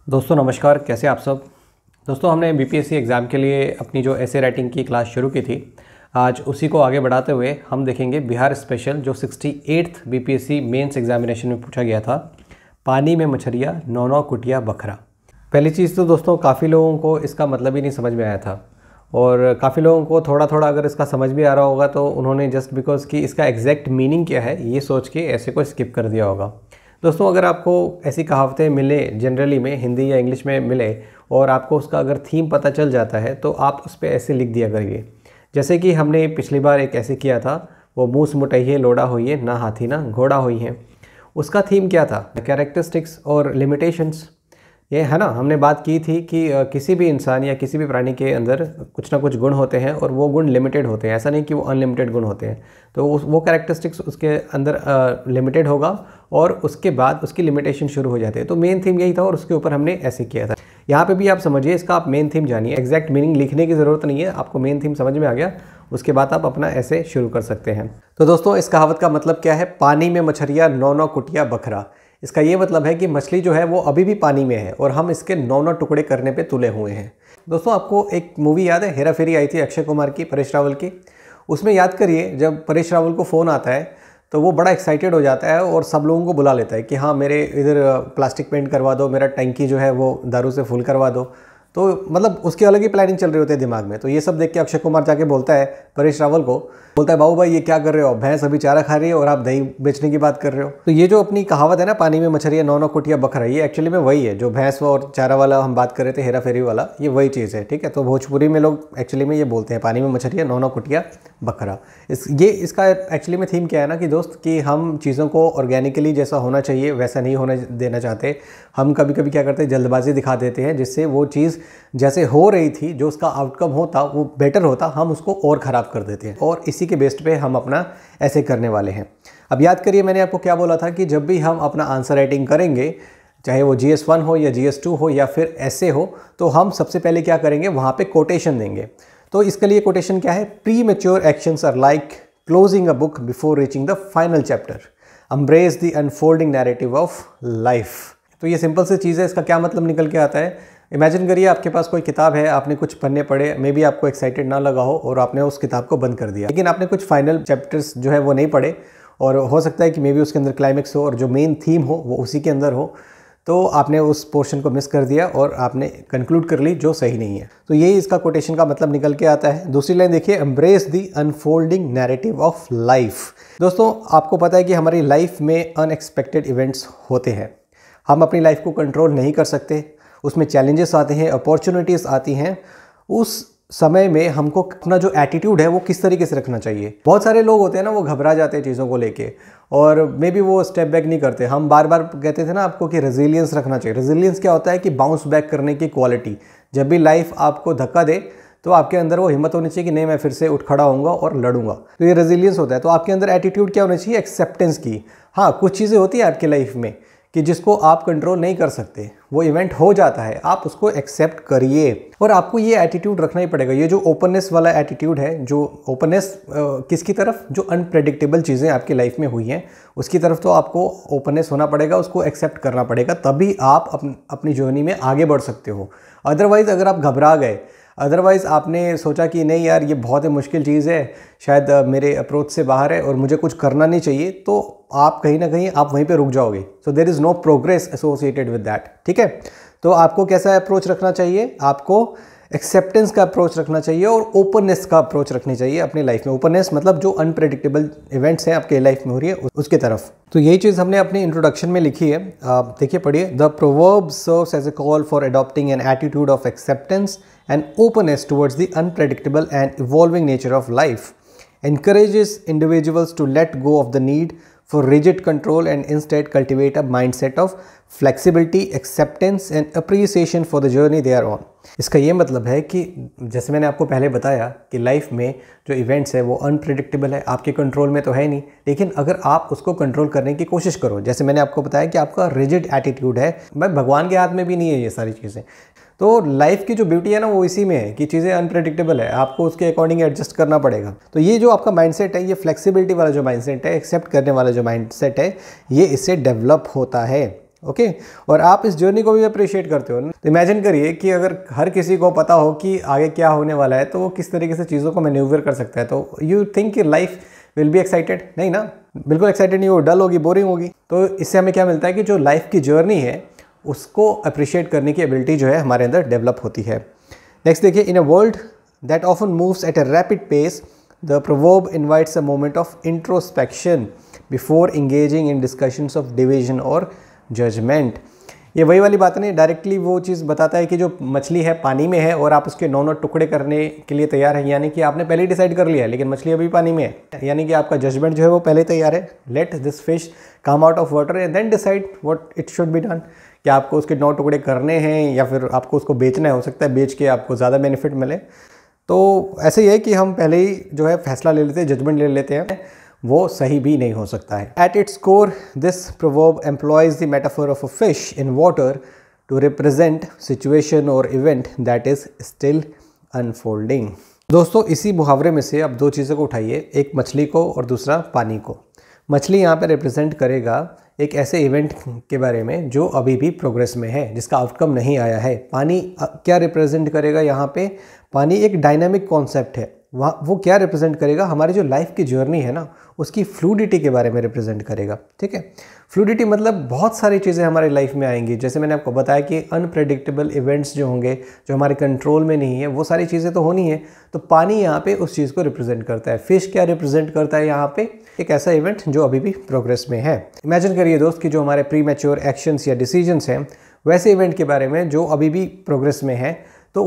दोस्तों नमस्कार, कैसे आप सब। दोस्तों हमने बीपीएससी एग्ज़ाम के लिए अपनी जो ऐसे राइटिंग की क्लास शुरू की थी, आज उसी को आगे बढ़ाते हुए हम देखेंगे बिहार स्पेशल जो 68th बीपीएससी मेंस एग्जामिनेशन में पूछा गया था, पानी में मछलियाँ नौ नौ कुटिया बखरा। पहली चीज़ तो दोस्तों काफ़ी लोगों को इसका मतलब ही नहीं समझ में आया था, और काफ़ी लोगों को थोड़ा थोड़ा अगर इसका समझ भी आ रहा होगा तो उन्होंने जस्ट बिकॉज कि इसका एग्जैक्ट मीनिंग क्या है ये सोच के ऐसे को स्किप कर दिया होगा। दोस्तों अगर आपको ऐसी कहावतें मिले जनरली में हिंदी या इंग्लिश में मिले और आपको उसका अगर थीम पता चल जाता है तो आप उस पर ऐसे लिख दिया करिए। जैसे कि हमने पिछली बार एक ऐसे किया था, वो मूस मुटैये लोड़ा होइए ना हाथी ना घोड़ा होई है। उसका थीम क्या था? कैरेक्टरिस्टिक्स और लिमिटेशंस। ये है ना, हमने बात की थी कि किसी भी इंसान या किसी भी प्राणी के अंदर कुछ ना कुछ गुण होते हैं और वो गुण लिमिटेड होते हैं, ऐसा नहीं कि वो अनलिमिटेड गुण होते हैं। तो वो कैरेक्टरिस्टिक्स उसके अंदर लिमिटेड होगा और उसके बाद उसकी लिमिटेशन शुरू हो जाती है। तो मेन थीम यही था और उसके ऊपर हमने ऐसे किया था। यहाँ पे भी आप समझिए, इसका आप मेन थीम जानिए, एग्जैक्ट मीनिंग लिखने की ज़रूरत नहीं है, आपको मेन थीम समझ में आ गया, उसके बाद आप अपना ऐसे शुरू कर सकते हैं। तो दोस्तों इस कहावत का मतलब क्या है? पानी में मछलियाँ नौ नौ कुटिया बखरा। इसका ये मतलब है कि मछली जो है वो अभी भी पानी में है और हम इसके 9 टुकड़े करने पे तुले हुए हैं। दोस्तों आपको एक मूवी याद है, हेरा फेरी आई थी अक्षय कुमार की, परेश रावल की। उसमें याद करिए जब परेश रावल को फ़ोन आता है तो वो बड़ा एक्साइटेड हो जाता है और सब लोगों को बुला लेता है कि हाँ मेरे इधर प्लास्टिक पेंट करवा दो, मेरा टंकी जो है वो दारू से फुल करवा दो। तो मतलब उसकी अलग ही प्लानिंग चल रही होती है दिमाग में। तो ये सब देख के अक्षय कुमार जाके बोलता है परेश रावल को, बोलता है बाबू भाई ये क्या कर रहे हो, भैंस अभी चारा खा रही है और आप दही बेचने की बात कर रहे हो। तो ये जो अपनी कहावत है ना, पानी में मछलियाँ नौ नौ कुटिया बखरा, ये एक्चुअली में वही है जो भैंस और चारा वाला हम बात कर रहे थे, हेरा फेरी वाला, ये वही चीज़ है। ठीक है, तो भोजपुरी में लोग एक्चुअली में ये बोलते हैं पानी में मछलियाँ नौ नौ कुटिया बखरा। इसका एक्चुअली में थीम क्या है ना कि दोस्त कि हम चीज़ों को ऑर्गेनिकली जैसा होना चाहिए वैसा नहीं होने देना चाहते। हम कभी कभी क्या करते हैं, जल्दबाजी दिखा देते हैं, जिससे वो चीज़ जैसे हो रही थी, जो उसका आउटकम होता वो बेटर होता, हम उसको और ख़राब कर देते हैं। और इसी के बेस्ड पे हम अपना ऐसे करने वाले हैं। अब याद करिए मैंने आपको क्या बोला था कि जब भी हम अपना आंसर राइटिंग करेंगे, चाहे वो GS1 हो या GS2 हो या फिर ऐसे हो, तो हम सबसे पहले क्या करेंगे, वहाँ पे कोटेशन देंगे। तो इसके लिए कोटेशन क्या है? Premature actions are like closing a book before reaching the final chapter, embrace the unfolding narrative of life. तो ये सिंपल सी चीज़ है। इसका क्या मतलब निकल के आता है? इमेजिन करिए आपके पास कोई किताब है, आपने कुछ पन्ने पढ़े, मे बी आपको एक्साइटेड ना लगा हो और आपने उस किताब को बंद कर दिया, लेकिन आपने कुछ फाइनल चैप्टर्स जो है वो नहीं पढ़े और हो सकता है कि मे बी उसके अंदर क्लाइमेक्स हो और जो मेन थीम हो वो उसी के अंदर हो, तो आपने उस पोर्शन को मिस कर दिया और आपने कंक्लूड कर ली जो सही नहीं है। तो यही इसका कोटेशन का मतलब निकल के आता है। दूसरी लाइन देखिए, embrace the unfolding narrative of life. दोस्तों आपको पता है कि हमारी लाइफ में अनएक्सपेक्टेड इवेंट्स होते हैं, हम अपनी लाइफ को कंट्रोल नहीं कर सकते, उसमें चैलेंजेस आते हैं, अपॉर्चुनिटीज़ आती हैं। उस समय में हमको अपना जो एटीट्यूड है वो किस तरीके से रखना चाहिए। बहुत सारे लोग होते हैं ना, वो घबरा जाते हैं चीज़ों को लेके और मे बी वो स्टेप बैक नहीं करते। हम बार बार कहते थे ना आपको कि रेजिलियंस रखना चाहिए। रेजिलियंस क्या होता है कि बाउंस बैक करने की क्वालिटी। जब भी लाइफ आपको धक्का दे तो आपके अंदर वो हिम्मत होनी चाहिए कि नहीं मैं फिर से उठ खड़ा होऊंगा और लड़ूंगा। तो ये रेजिलियंस होता है। तो आपके अंदर एटीट्यूड क्या होना चाहिए? एक्सेप्टेंस की। हाँ, कुछ चीज़ें होती हैं आपकी लाइफ में कि जिसको आप कंट्रोल नहीं कर सकते, वो इवेंट हो जाता है, आप उसको एक्सेप्ट करिए और आपको ये एटीट्यूड रखना ही पड़ेगा। ये जो ओपननेस वाला एटीट्यूड है, जो ओपननेस किसकी तरफ? जो अनप्रेडिक्टेबल चीज़ें आपकी लाइफ में हुई हैं उसकी तरफ तो आपको ओपननेस होना पड़ेगा, उसको एक्सेप्ट करना पड़ेगा, तभी आप अपनी जर्नी में आगे बढ़ सकते हो। अदरवाइज़ अगर आप घबरा गए, अदरवाइज़ आपने सोचा कि नहीं यार ये बहुत ही मुश्किल चीज़ है, शायद मेरे अप्रोच से बाहर है और मुझे कुछ करना नहीं चाहिए, तो आप कहीं ना कहीं आप वहीं पे रुक जाओगे। So there is no progress associated with that. ठीक है, तो आपको कैसा अप्रोच रखना चाहिए? आपको एक्सेप्टेंस का अप्रोच रखना चाहिए और ओपननेस का अप्रोच रखनी चाहिए अपनी लाइफ में। ओपननेस मतलब जो अनप्रेडिक्टेबल इवेंट्स हैं आपके लाइफ में हो रही है उसके तरफ। तो यही चीज़ हमने अपने इंट्रोडक्शन में लिखी है, आप देखिए पढ़िए। The proverb serves as a call for adopting an attitude of acceptance and openness towards the unpredictable and evolving nature of life, encourages individuals to let go of the need for rigid control and instead cultivate a mindset of flexibility, acceptance and appreciation for the journey they are on। इसका ये मतलब है कि जैसे मैंने आपको पहले बताया कि लाइफ में जो इवेंट्स है वो अनप्रेडिक्टेबल है, आपके कंट्रोल में तो है नहीं, लेकिन अगर आप उसको कंट्रोल करने की कोशिश करो, जैसे मैंने आपको बताया कि आपका रिजिड एटीट्यूड है, मैं भगवान के हाथ में भी नहीं है ये सारी चीज़ें। तो लाइफ की जो ब्यूटी है ना वो इसी में है कि चीज़ें अनप्रेडिक्टेबल है, आपको उसके अकॉर्डिंग एडजस्ट करना पड़ेगा। तो ये जो आपका माइंडसेट है, ये फ्लेक्सिबिलिटी वाला जो माइंडसेट है, एक्सेप्ट करने वाला जो माइंडसेट है, ये इससे डेवलप होता है। ओके और आप इस जर्नी को भी अप्रिशिएट करते हो ना। तो इमेजिन करिए कि अगर हर किसी को पता हो कि आगे क्या होने वाला है तो वो किस तरीके से चीज़ों को मैन्यूवर कर सकता है। तो यू थिंक कि लाइफ विल बी एक्साइटेड? नहीं ना, बिल्कुल एक्साइटेड नहीं हो, डल होगी, बोरिंग होगी। तो इससे हमें क्या मिलता है कि जो लाइफ की जर्नी है उसको अप्रिशिएट करने की एबिलिटी जो है हमारे अंदर डेवलप होती है। नेक्स्ट देखिए, in a world that often moves at a rapid pace the proverb invites a moment of introspection before engaging in discussions of division और जजमेंट। ये वही वाली बात नहीं, डायरेक्टली वो चीज़ बताता है कि जो मछली है पानी में है और आप उसके 9 टुकड़े करने के लिए तैयार है, यानी कि आपने पहले ही डिसाइड कर लिया है लेकिन मछली अभी पानी में है, यानी कि आपका जजमेंट जो है वो पहले तैयार है। Let this fish come out of water and then decide what it should be done. कि आपको उसके 9 टुकड़े करने हैं या फिर आपको उसको बेचना है, हो सकता है बेच के आपको ज़्यादा बेनिफिट मिले। तो ऐसे ही है कि हम पहले ही जो है फैसला ले लेते हैं, जजमेंट ले लेते हैं, वो सही भी नहीं हो सकता है। At its core this proverb employs the metaphor of a fish in water to represent situation और event that is still unfolding. दोस्तों इसी मुहावरे में से अब 2 चीज़ों को उठाइए, एक मछली को और दूसरा पानी को। मछली यहाँ पे रिप्रेजेंट करेगा एक ऐसे इवेंट के बारे में जो अभी भी प्रोग्रेस में है, जिसका आउटकम नहीं आया है। पानी क्या रिप्रेजेंट करेगा यहाँ पे? पानी एक डायनामिक कॉन्सेप्ट है। वो क्या रिप्रेजेंट करेगा? हमारी जो लाइफ की जर्नी है ना उसकी फ्लूडिटी के बारे में रिप्रेजेंट करेगा। ठीक है, फ्लूडिटी मतलब बहुत सारी चीज़ें हमारी लाइफ में आएंगी, जैसे मैंने आपको बताया कि अनप्रेडिक्टेबल इवेंट्स जो होंगे, जो हमारे कंट्रोल में नहीं है, वो सारी चीज़ें तो होनी है। तो पानी यहाँ पे उस चीज़ को रिप्रेजेंट करता है। फिश क्या रिप्रेजेंट करता है यहाँ पे? एक ऐसा इवेंट जो अभी भी प्रोग्रेस में है। इमेजिन करिए दोस्त कि जो हमारे प्री मैच्योर एक्शंस या डिसीजंस हैं वैसे इवेंट के बारे में जो अभी भी प्रोग्रेस में है, तो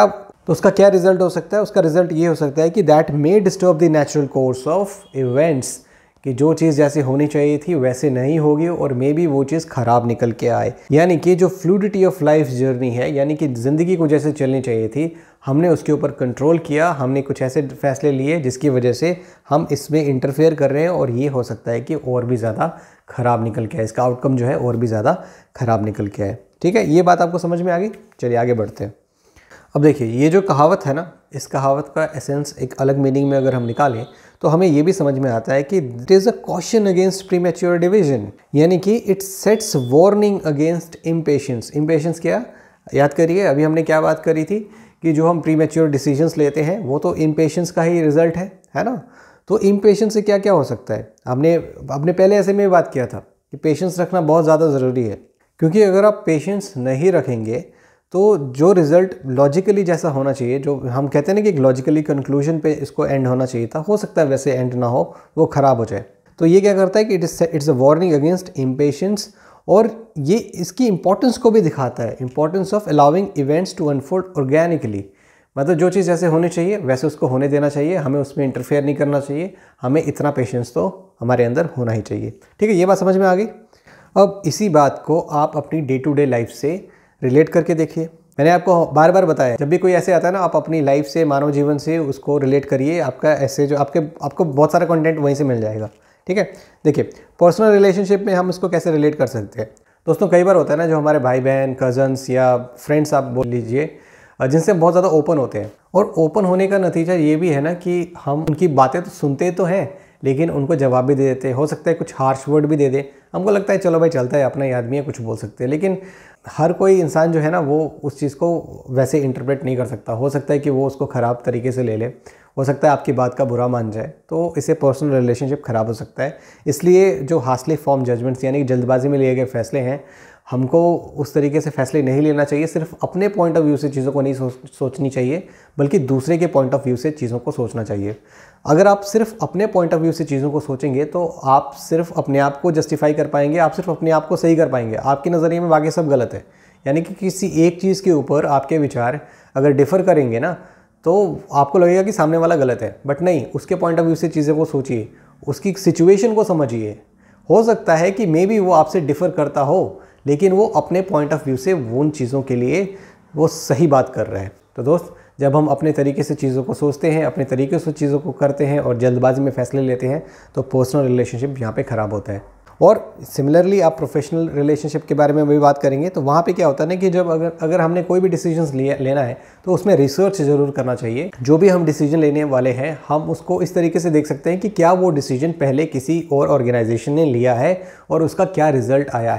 उसका क्या रिजल्ट हो सकता है? उसका रिजल्ट ये हो सकता है कि that may disturb the natural course of events, कि जो चीज़ जैसे होनी चाहिए थी वैसे नहीं होगी और मे बी वो चीज़ ख़राब निकल के आए। यानी कि जो फ्लूडिटी ऑफ लाइफ जर्नी है, यानी कि ज़िंदगी को जैसे चलनी चाहिए थी, हमने उसके ऊपर कंट्रोल किया, हमने कुछ ऐसे फैसले लिए जिसकी वजह से हम इसमें इंटरफेयर कर रहे हैं और ये हो सकता है कि और भी ज़्यादा ख़राब निकल के आए, इसका आउटकम जो है और भी ज़्यादा ख़राब निकल के आए। ठीक है, ये बात आपको समझ में आ गई? चलिए आगे बढ़ते हैं। अब देखिए, ये जो कहावत है ना, इस कहावत का एसेंस एक अलग मीनिंग में अगर हम निकालें तो हमें ये भी समझ में आता है कि it is a caution against premature division, यानी कि it sets warning against impatience. Impatience क्या? याद करिए, अभी हमने क्या बात करी थी कि जो हम प्रीमैच्योर डिसीजंस लेते हैं वो तो इम्पेशेंस का ही रिजल्ट है ना। तो इम्पेशेंस से क्या क्या हो सकता है? हमने पहले ऐसे में बात किया था कि पेशेंस रखना बहुत ज़्यादा ज़रूरी है, क्योंकि अगर आप पेशेंस नहीं रखेंगे तो जो रिज़ल्ट लॉजिकली जैसा होना चाहिए, जो हम कहते हैं ना कि एक लॉजिकली कंक्लूजन पे इसको एंड होना चाहिए था, हो सकता है वैसे एंड ना हो, वो ख़राब हो जाए। तो ये क्या करता है कि it's a warning against impatience, और ये इसकी इंपॉर्टेंस को भी दिखाता है, importance of allowing events to unfold organically. मतलब जो चीज़ जैसे होनी चाहिए वैसे उसको होने देना चाहिए, हमें उसमें इंटरफेयर नहीं करना चाहिए, हमें इतना पेशेंस तो हमारे अंदर होना ही चाहिए। ठीक है, ये बात समझ में आ गई। अब इसी बात को आप अपनी डे टू डे लाइफ से रिलेट करके देखिए। मैंने आपको बार बार बताया, जब भी कोई ऐसे आता है ना, आप अपनी लाइफ से, मानव जीवन से उसको रिलेट करिए। आपका ऐसे जो आपको बहुत सारा कंटेंट वहीं से मिल जाएगा। ठीक है, देखिए पर्सनल रिलेशनशिप में हम इसको कैसे रिलेट कर सकते हैं। दोस्तों कई बार होता है ना, जो हमारे भाई बहन, कजन्स या फ्रेंड्स आप बोल लीजिए, जिनसे बहुत ज़्यादा ओपन होते हैं, और ओपन होने का नतीजा ये भी है ना कि हम उनकी बातें तो सुनते तो हैं लेकिन उनको जवाब भी दे देते हैं। हो सकता है कुछ हार्श वर्ड भी दे दे, हमको लगता है चलो भाई चलता है, अपना ही आदमी है, कुछ बोल सकते हैं। लेकिन हर कोई इंसान जो है ना वो उस चीज़ को वैसे इंटरप्रेट नहीं कर सकता। हो सकता है कि वो उसको ख़राब तरीके से ले ले, हो सकता है आपकी बात का बुरा मान जाए, तो इससे पर्सनल रिलेशनशिप ख़राब हो सकता है। इसलिए जो हास्टली फॉर्म जजमेंट्स यानी कि जल्दबाजी में लिए गए फैसले हैं, हमको उस तरीके से फैसले नहीं लेना चाहिए। सिर्फ अपने पॉइंट ऑफ व्यू से चीज़ों को नहीं सोचनी चाहिए, बल्कि दूसरे के पॉइंट ऑफ व्यू से चीज़ों को सोचना चाहिए। अगर आप सिर्फ अपने पॉइंट ऑफ व्यू से चीज़ों को सोचेंगे तो आप सिर्फ अपने आप को जस्टिफाई कर पाएंगे, आप सिर्फ अपने आप को सही कर पाएंगे। आपके नज़रिए में बाकी सब गलत है, यानी कि किसी एक चीज़ के ऊपर आपके विचार अगर डिफ़र करेंगे ना तो आपको लगेगा कि सामने वाला गलत है, बट नहीं, उसके पॉइंट ऑफ व्यू से चीज़ों को सोचिए, उसकी सिचुएशन को समझिए। हो सकता है कि मे बी वो आपसे डिफ़र करता हो, लेकिन वो अपने पॉइंट ऑफ व्यू से उन चीज़ों के लिए वो सही बात कर रहा है। तो दोस्त, जब हम अपने तरीके से चीज़ों को सोचते हैं, अपने तरीके से चीज़ों को करते हैं और जल्दबाजी में फ़ैसले लेते हैं, तो पर्सनल रिलेशनशिप यहाँ पे ख़राब होता है। और सिमिलरली आप प्रोफेशनल रिलेशनशिप के बारे में भी बात करेंगे, तो वहाँ पे क्या होता है ना कि जब अगर हमने कोई भी डिसीजंस लेना है तो उसमें रिसर्च ज़रूर करना चाहिए। जो भी हम डिसीजन लेने वाले हैं, हम उसको इस तरीके से देख सकते हैं कि क्या वो डिसीजन पहले किसी और ऑर्गेनाइजेशन ने लिया है और उसका क्या रिजल्ट आया है।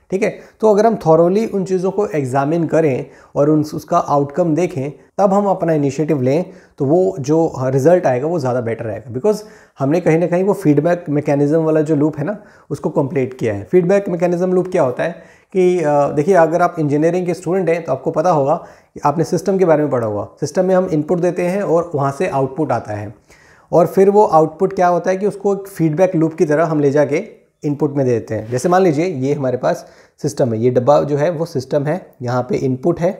ठीक है। तो अगर हम थॉरोली उन चीज़ों को एग्जामिन करें और उसका आउटकम देखें, तब हम अपना इनिशिएटिव लें, तो वो जो रिजल्ट आएगा वो ज़्यादा बेटर रहेगा। बिकॉज हमने कहीं ना कहीं वो फीडबैक मैकेनिज्म वाला जो लूप है ना, उसको कंप्लीट किया है। फीडबैक मैकेनिज्म लूप क्या होता है कि देखिए, अगर आप इंजीनियरिंग के स्टूडेंट हैं तो आपको पता होगा कि आपने सिस्टम के बारे में पढ़ा होगा। सिस्टम में हम इनपुट देते हैं और वहाँ से आउटपुट आता है, और फिर वो आउटपुट क्या होता है कि उसको एक फीडबैक लूप की तरह हम ले जाके इनपुट में दे देते हैं। जैसे मान लीजिए ये हमारे पास सिस्टम है, ये डब्बा जो है वो सिस्टम है, यहाँ पे इनपुट है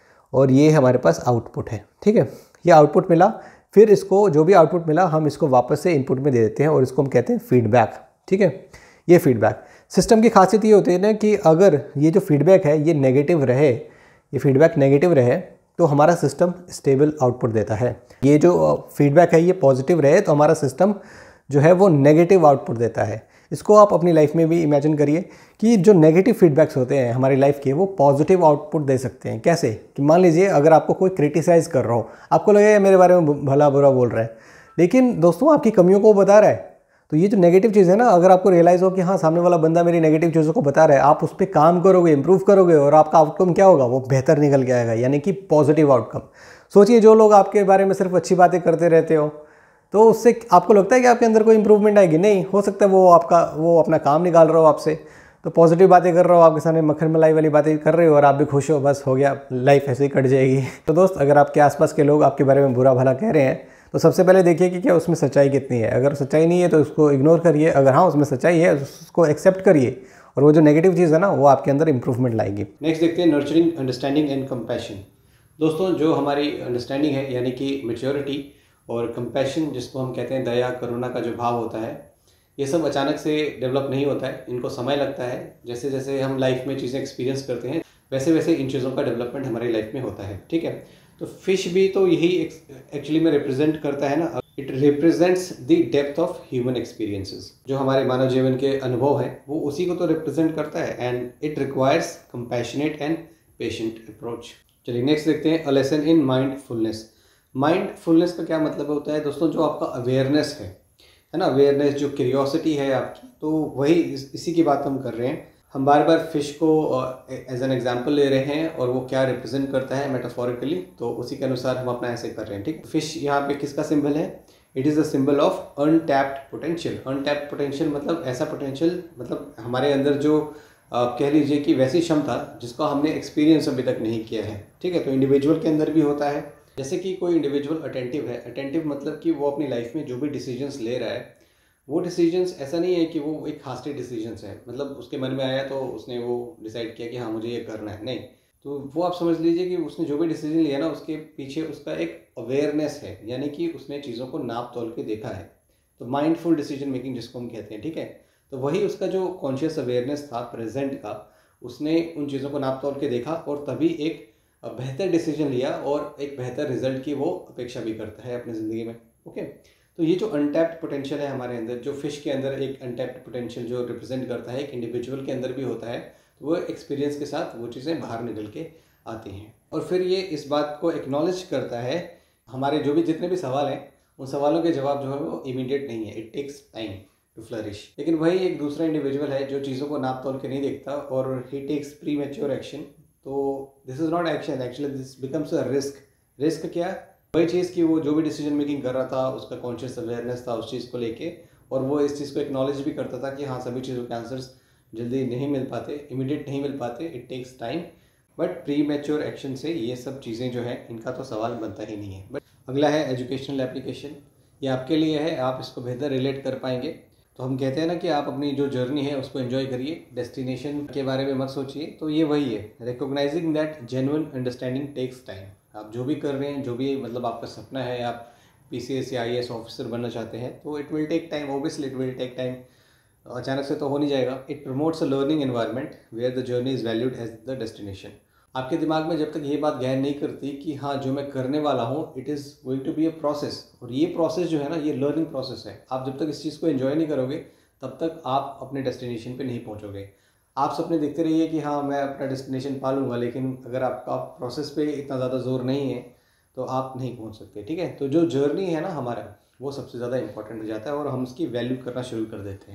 और ये हमारे पास आउटपुट है, ठीक है। ये आउटपुट मिला, फिर इसको जो भी आउटपुट मिला हम इसको वापस से इनपुट में दे देते हैं और इसको हम कहते हैं फीडबैक, ठीक है। ये फीडबैक सिस्टम की खासियत ये होती है ना कि अगर ये जो फीडबैक है ये नेगेटिव रहे, ये फीडबैक नेगेटिव रहे, तो हमारा सिस्टम स्टेबल आउटपुट देता है। ये जो फीडबैक है ये पॉजिटिव रहे तो हमारा सिस्टम जो है वो नेगेटिव आउटपुट देता है। इसको आप अपनी लाइफ में भी इमेजिन करिए कि जो नेगेटिव फीडबैक्स होते हैं हमारी लाइफ के, वो पॉजिटिव आउटपुट दे सकते हैं। कैसे कि मान लीजिए अगर आपको कोई क्रिटिसाइज़ कर रहा हो, आपको लगेगा मेरे बारे में भला बुरा बोल रहा है, लेकिन दोस्तों आपकी कमियों को बता रहा है। तो ये जो नेगेटिव चीज़ है ना, अगर आपको रियलाइज़ हो कि हाँ सामने वाला बंदा मेरी नेगेटिव चीज़ों को बता रहा है, आप उस पर काम करोगे, इंप्रूव करोगे, और आपका आउटकम क्या होगा, वो बेहतर निकल के आएगा, यानी कि पॉजिटिव आउटकम। सोचिए जो लोग आपके बारे में सिर्फ अच्छी बातें करते रहते हो, तो उससे आपको लगता है कि आपके अंदर कोई इंप्रूवमेंट आएगी? नहीं, हो सकता है वो अपना काम निकाल रहा हो आपसे। तो पॉजिटिव बातें कर रहा हो, आपके सामने मक्खन मलाई वाली बातें कर रहे हो और आप भी खुश हो, बस हो गया, लाइफ ऐसे ही कट जाएगी। तो दोस्त, अगर आपके आसपास के लोग आपके बारे में बुरा भला कह रहे हैं तो सबसे पहले देखिए कि क्या उसमें सच्चाई कितनी है। अगर सच्चाई नहीं है तो उसको इग्नोर करिए, अगर हाँ उसमें सच्चाई है उसको एक्सेप्ट करिए, और वो जो नेगेटिव चीज़ है ना वो आपके अंदर इंप्रूवमेंट लाएगी। नेक्स्ट देखते हैं नर्चरिंग अंडरस्टैंडिंग एंड कंपैशन। दोस्तों, जो हमारी अंडरस्टैंडिंग है यानी कि मैच्योरिटी और कंपैशन, जिसको हम कहते हैं दया करुणा का जो भाव होता है, ये सब अचानक से डेवलप नहीं होता है, इनको समय लगता है। जैसे जैसे हम लाइफ में चीज़ें एक्सपीरियंस करते हैं वैसे वैसे इन चीज़ों का डेवलपमेंट हमारी लाइफ में होता है, ठीक है। तो फिश भी तो यही एक्चुअली में रिप्रेजेंट करता है ना, it represents the depth of human experiences. जो हमारे मानव जीवन के अनुभव हैं वो उसी को तो रिप्रेजेंट करता है, and it requires compassionate and patient approach. चलिए नेक्स्ट देखते हैं, a lesson in mindfulness. Mindfulness का क्या मतलब होता है दोस्तों? जो आपका अवेयरनेस है ना, अवेयरनेस, जो क्यूरियोसिटी है आपकी, तो वही इसी की बात हम कर रहे हैं। हम बार बार फिश को एज एन एग्जांपल ले रहे हैं और वो क्या रिप्रेजेंट करता है मेटाफोरिकली, तो उसी के अनुसार हम अपना ऐसे कर रहे हैं, ठीक। फिश यहाँ पे किसका सिंबल है? It is the symbol of untapped potential. Untapped potential मतलब ऐसा पोटेंशियल, मतलब हमारे अंदर जो आप कह लीजिए कि वैसी क्षमता जिसको हमने एक्सपीरियंस अभी तक नहीं किया है, ठीक है। तो इंडिविजुअल के अंदर भी होता है। जैसे कि कोई इंडिविजुअल अटेंटिव है, अटेंटिव मतलब कि वो अपनी लाइफ में जो भी डिसीजंस ले रहा है, वो डिसीजंस ऐसा नहीं है कि वो एक हास्टेड डिसीजंस है, मतलब उसके मन में आया तो उसने वो डिसाइड किया कि हाँ मुझे ये करना है, नहीं। तो वो आप समझ लीजिए कि उसने जो भी डिसीजन लिया ना, उसके पीछे उसका एक अवेयरनेस है, यानी कि उसने चीज़ों को नाप तोल के देखा है। तो माइंडफुल डिसीजन मेकिंग जिसको हम कहते हैं, ठीक है। तो वही उसका जो कॉन्शियस अवेयरनेस था प्रेजेंट का, उसने उन चीज़ों को नाप तोल के देखा और तभी एक बेहतर डिसीजन लिया और एक बेहतर रिजल्ट की वो अपेक्षा भी करता है अपनी ज़िंदगी में, ओके। तो ये जो अनटैप्ड पोटेंशियल है हमारे अंदर, जो फिश के अंदर एक अनटैप्ड पोटेंशियल जो रिप्रेजेंट करता है, एक इंडिविजुअल के अंदर भी होता है, तो वो एक्सपीरियंस के साथ वो चीज़ें बाहर निकल के आती हैं। और फिर ये इस बात को एक्नॉलेज करता है, हमारे जो भी जितने भी सवाल हैं उन सवालों के जवाब जो है वो इमीडिएट नहीं है, it takes time to flourish. लेकिन वही एक दूसरा इंडिविजुअल है जो चीज़ों को नाप तोल के नहीं देखता और ही टेक्स प्री मैच्योर एक्शन। तो this is not action, actually this becomes a risk. Risk क्या? वही चीज़ कि वो जो भी डिसीजन मेकिंग कर रहा था उसका कॉन्शियस अवेयरनेस था उस चीज़ को लेके, और वो इस चीज़ को एक्नॉलेज भी करता था कि हाँ सभी चीज़ों के आंसर्स जल्दी नहीं मिल पाते, इमीडिएट नहीं मिल पाते, it takes time. But premature action से ये सब चीज़ें जो है इनका तो सवाल बनता ही नहीं है। बट अगला है एजुकेशनल एप्लीकेशन। ये आपके लिए है, आप इसको बेहतर रिलेट कर पाएंगे। तो हम कहते हैं ना कि आप अपनी जो जर्नी है उसको एंजॉय करिए, डेस्टिनेशन के बारे में मत सोचिए। तो ये वही है, recognising that genuine understanding takes time. आप जो भी कर रहे हैं, जो भी मतलब आपका सपना है, आप PCS या IAS ऑफिसर बनना चाहते हैं, तो it will take time, obviously it will take time, अचानक से तो हो नहीं जाएगा। It promotes a learning environment where the journey is valued as the destination. आपके दिमाग में जब तक ये बात गहन नहीं करती कि हाँ जो मैं करने वाला हूँ it is going to be a process, और ये प्रोसेस जो है ना ये लर्निंग प्रोसेस है। आप जब तक इस चीज़ को एंजॉय नहीं करोगे तब तक आप अपने डेस्टिनेशन पे नहीं पहुँचोगे। आप सपने देखते रहिए कि हाँ मैं अपना डेस्टिनेशन पा लूँगा, लेकिन अगर आपका प्रोसेस पे इतना ज़्यादा जोर नहीं है तो आप नहीं पहुँच सकते, ठीक है। तो जो जर्नी है ना हमारा, वो सबसे ज़्यादा इंपॉर्टेंट हो जाता है और हम उसकी वैल्यू करना शुरू कर देते हैं।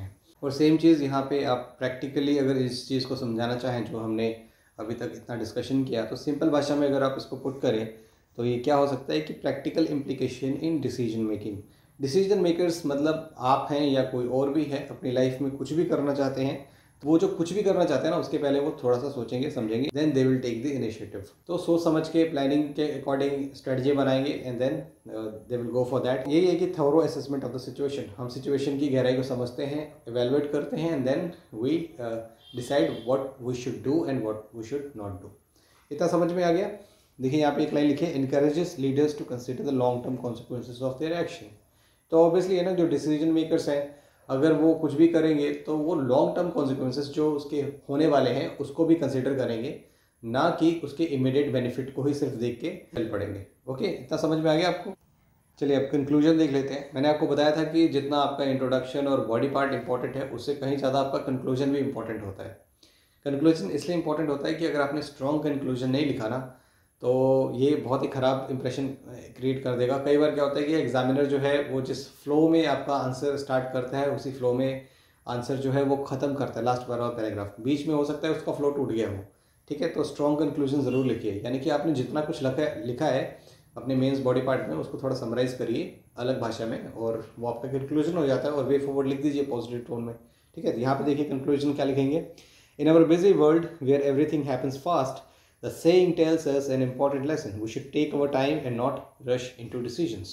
और सेम चीज़ यहाँ पे आप प्रैक्टिकली अगर इस चीज़ को समझाना चाहें जो हमने अभी तक इतना डिस्कशन किया, तो सिंपल भाषा में अगर आप इसको पुट करें तो ये क्या हो सकता है कि practical implication in decision making. Decision makers मतलब आप हैं या कोई और भी है, अपनी लाइफ में कुछ भी करना चाहते हैं, तो वो जो कुछ भी करना चाहते हैं ना, उसके पहले वो थोड़ा सा सोचेंगे समझेंगे, then they will take the initiative. तो सोच समझ के प्लानिंग के अकॉर्डिंग स्ट्रेटजी बनाएंगे and then they will go for that. यही है कि thorough assessment of the situation, हम सिचुएशन की गहराई को समझते हैं, एवेलुएट करते हैं and then we decide what we should do and what we should not do. इतना समझ में आ गया? देखिए यहाँ पे एक लाइन लिखी है, encourages leaders to consider the long term consequences of their action. तो ऑब्वियसली है ना, जो डिसीजन मेकर्स हैं अगर वो कुछ भी करेंगे तो वो लॉन्ग टर्म कॉन्सिक्वेंसेज जो उसके होने वाले हैं उसको भी कंसिडर करेंगे, ना कि उसके इमीडिएट बेनिफिट को ही सिर्फ देख के चल पड़ेंगे। ओके, इतना समझ में आ गया आपको? चलिए अब कंक्लूजन देख लेते हैं। मैंने आपको बताया था कि जितना आपका इंट्रोडक्शन और बॉडी पार्ट इंपॉर्टेंट है, उससे कहीं ज़्यादा आपका कंक्लूजन भी इंपॉर्टेंट होता है। कंक्लूजन इसलिए इंपॉर्टेंट होता है कि अगर आपने स्ट्रॉन्ग कंक्लूजन नहीं लिखा ना, तो ये बहुत ही ख़राब इंप्रेशन क्रिएट कर देगा। कई बार क्या होता है कि एग्जामिनर जो है वो जिस फ्लो में आपका आंसर स्टार्ट करता है, उसी फ्लो में आंसर जो है वो ख़त्म करता है। लास्ट वाला पैराग्राफ बीच में हो सकता है उसका फ्लो टूट गया हो, ठीक है। तो स्ट्रॉन्ग कंक्लूजन ज़रूर लिखिए, यानी कि आपने जितना कुछ लिखा है अपने मेंस बॉडी पार्ट में, उसको थोड़ा समराइज करिए अलग भाषा में, और वो आपका कंक्लूजन हो जाता है। और वे फॉरवर्ड लिख दीजिए पॉजिटिव टोन में, ठीक है। यहाँ पे देखिए कंक्लूजन क्या लिखेंगे। In our busy world where everything happens fast, the saying tells us an important lesson. We should take our time and not rush into decisions.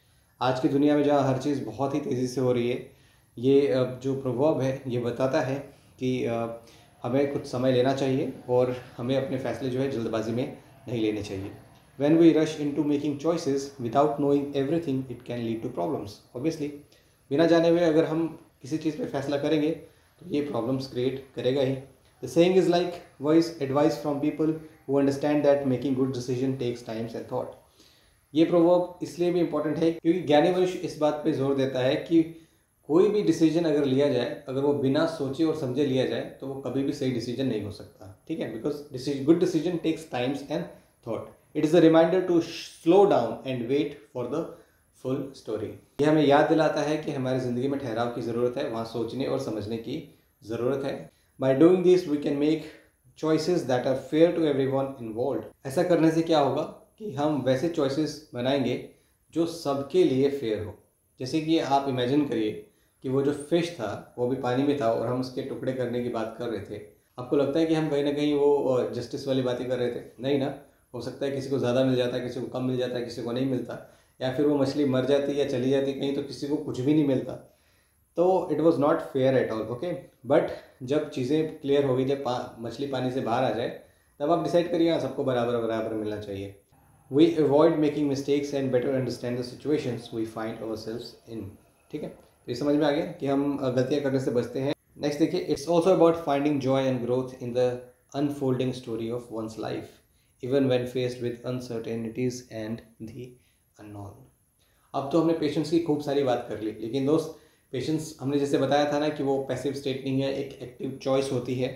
आज की दुनिया में जहाँ हर चीज़ बहुत ही तेज़ी से हो रही है, ये जो प्रभाव है ये बताता है कि हमें कुछ समय लेना चाहिए और हमें अपने फैसले जो है जल्दबाजी में नहीं लेने चाहिए। When we rush into making choices without knowing everything, it can lead to problems. Obviously, बिना जाने हुए अगर हम किसी चीज़ पे फैसला करेंगे तो ये प्रॉब्लम्स क्रिएट करेगा ही। The saying is like wise advice from people who understand that making good decision takes time and thought. ये प्रभाव इसलिए भी इम्पोर्टेंट है क्योंकि ज्ञानी मनुष्य इस बात पे जोर देता है कि कोई भी डिसीजन अगर लिया जाए, अगर वो बिना सोचे और समझे लिया जाए तो वो कभी भी सही डिसीजन नहीं हो सकता, ठीक है। Because good decision takes times and thought. It is a reminder to slow down and wait for the full story. ये हमें याद दिलाता है कि हमारी ज़िंदगी में ठहराव की ज़रूरत है, वहाँ सोचने और समझने की ज़रूरत है। By doing this, we can make choices that are fair to everyone involved. ऐसा करने से क्या होगा कि हम वैसे choices बनाएंगे जो सबके लिए fair हो। जैसे कि आप इमेजिन करिए कि वो जो फिश था वो भी पानी में था और हम उसके टुकड़े करने की बात कर रहे थे। आपको लगता है कि हम कहीं ना कहीं वो जस्टिस वाली बातें कर रहे थे? नहीं ना। हो सकता है किसी को ज़्यादा मिल जाता है, किसी को कम मिल जाता है, किसी को नहीं मिलता, या फिर वो मछली मर जाती या चली जाती कहीं, तो किसी को कुछ भी नहीं मिलता। तो it was not fair at all, okay. But जब चीज़ें क्लियर होगी, जब मछली पानी से बाहर आ जाए, तब आप डिसाइड करिए हाँ सबको बराबर बराबर मिलना चाहिए। We avoid making mistakes and better understand the situations we find ourselves in, ठीक है। तो ये समझ में आ गया कि हम गलतियाँ करने से बचते हैं। नेक्स्ट देखिए, it's also about finding joy and growth in the unfolding story of one's life even when faced with uncertainties and the unknown. अब तो हमने पेशेंस की खूब सारी बात कर ली, लेकिन दोस्त पेशेंस हमने जैसे बताया था ना कि वो पैसिव स्टेट नहीं है, एक एक्टिव चॉइस होती है।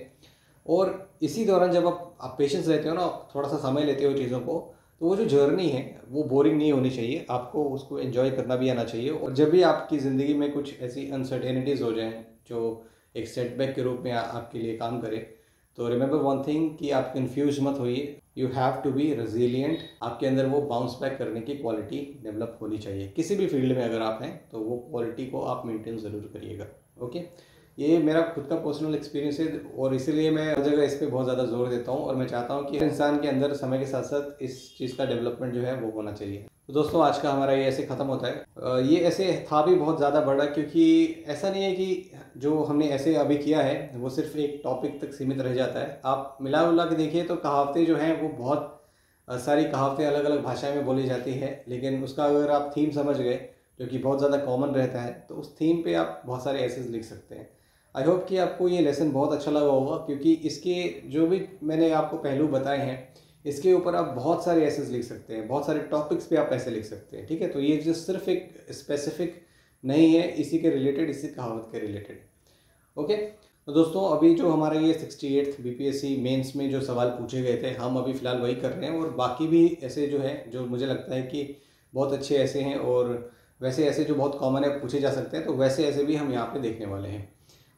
और इसी दौरान जब आप पेशेंस रहते हो ना, थोड़ा सा समय लेते हो चीज़ों को, तो वो जो जर्नी है वो बोरिंग नहीं होनी चाहिए, आपको उसको एंजॉय करना भी आना चाहिए। और जब भी आपकी ज़िंदगी में कुछ ऐसी अनसर्टेनिटीज़ हो जाएं जो एक सेटबैक के रूप में आपके लिए काम करे, तो रिमेंबर वन थिंग कि आप कंफ्यूज मत होइए। You have to be resilient. आपके अंदर वो बाउंस बैक करने की क्वालिटी डेवलप होनी चाहिए। किसी भी फील्ड में अगर आप हैं तो वो क्वालिटी को आप मेंटेन ज़रूर करिएगा, ओके। ये मेरा खुद का पर्सनल एक्सपीरियंस है और इसीलिए मैं हर जगह इस पर बहुत ज़्यादा जोर देता हूँ, और मैं चाहता हूँ कि इंसान के अंदर समय के साथ साथ इस चीज़ का डेवलपमेंट जो है वो होना चाहिए। तो दोस्तों आज का हमारा ये ऐसे ख़त्म होता है। ये ऐसे था भी बहुत ज़्यादा बड़ा, क्योंकि ऐसा नहीं है कि जो हमने ऐसे अभी किया है वो सिर्फ एक टॉपिक तक सीमित रह जाता है। आप मिला उला के देखिए तो कहावतें जो हैं वो बहुत सारी कहावतें अलग अलग भाषा में बोली जाती है, लेकिन उसका अगर आप थीम समझ गए जो कि बहुत ज़्यादा कॉमन रहता है, तो उस थीम पे आप बहुत सारे एसेज लिख सकते हैं। आई होप कि आपको ये लेसन बहुत अच्छा लगा होगा, क्योंकि इसके जो भी मैंने आपको पहलू बताए हैं इसके ऊपर आप बहुत सारे एसेज लिख सकते हैं, बहुत सारे टॉपिक्स पे आप ऐसे लिख सकते हैं, ठीक है। तो ये जो सिर्फ एक स्पेसिफिक नहीं है, इसी के रिलेटेड, इसी कहावत के रिलेटेड, ओके। तो दोस्तों अभी जो हमारा ये 68th बीपीएससी मेंस में जो सवाल पूछे गए थे, हम अभी फ़िलहाल वही कर रहे हैं, और बाकी भी ऐसे जो है जो मुझे लगता है कि बहुत अच्छे ऐसे हैं, और वैसे ऐसे जो बहुत कॉमन है पूछे जा सकते हैं, तो वैसे ऐसे भी हम यहाँ पे देखने वाले हैं।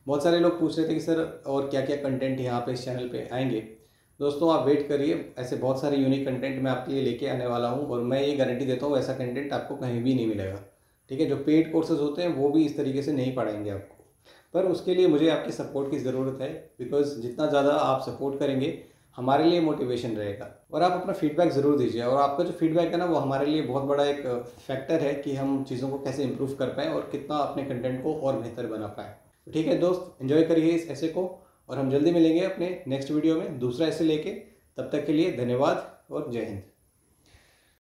बहुत सारे लोग पूछ रहे थे कि सर और क्या क्या कंटेंट यहाँ पे इस चैनल पे आएंगे। दोस्तों आप वेट करिए, ऐसे बहुत सारे यूनिक कंटेंट मैं आपके लिए लेके आने वाला हूँ और मैं ये गारंटी देता हूँ ऐसा कंटेंट आपको कहीं भी नहीं मिलेगा। ठीक है, जो पेड कोर्सेज होते हैं वो भी इस तरीके से नहीं पढ़ाएंगे आपको, पर उसके लिए मुझे आपकी सपोर्ट की ज़रूरत है, बिकॉज जितना ज़्यादा आप सपोर्ट करेंगे हमारे लिए मोटिवेशन रहेगा। और आप अपना फीडबैक ज़रूर दीजिए, और आपका जो फीडबैक है ना वो हमारे लिए बहुत बड़ा एक फैक्टर है कि हम चीज़ों को कैसे इंप्रूव कर पाएँ और कितना अपने कंटेंट को और बेहतर बना पाएँ। तो ठीक है दोस्त, एंजॉय करिए इस ऐसे को, और हम जल्दी मिलेंगे अपने नेक्स्ट वीडियो में दूसरा ऐसे लेके। तब तक के लिए धन्यवाद और जय हिंद।